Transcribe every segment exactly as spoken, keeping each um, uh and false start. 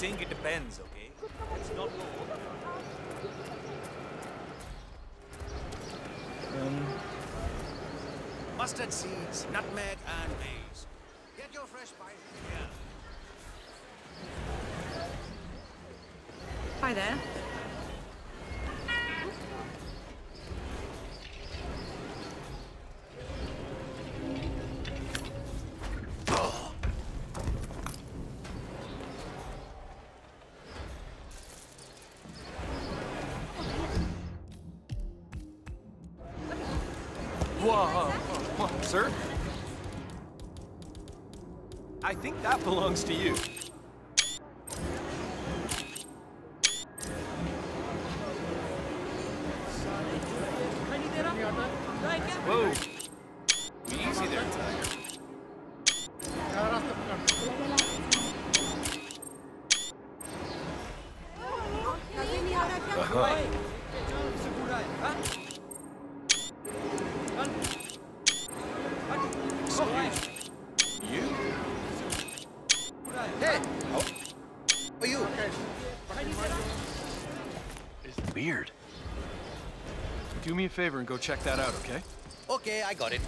saying it depends, okay? It's not no. Um. Mustard seeds, nutmeg, and maize. Get your fresh spices here. Hi there. Whoa, whoa, whoa, sir? I think that belongs to you. Whoa. Easy there, Tiger. Uh-huh. You? Hey! How are you? It's weird. Do me a favor and go check that out, okay? Okay, I got it.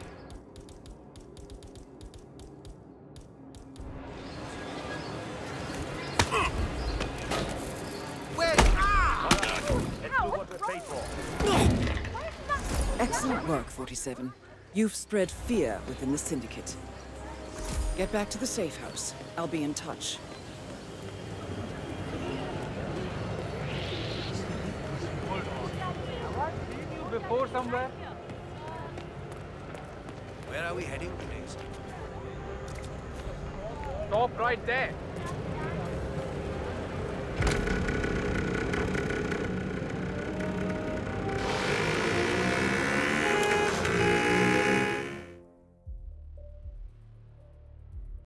Wait! Ah! Let's do what we're paid for. Excellent work, forty-seven. You've spread fear within the Syndicate. Get back to the safe house. I'll be in touch. Before somewhere? Where are we heading, please? Stop right there.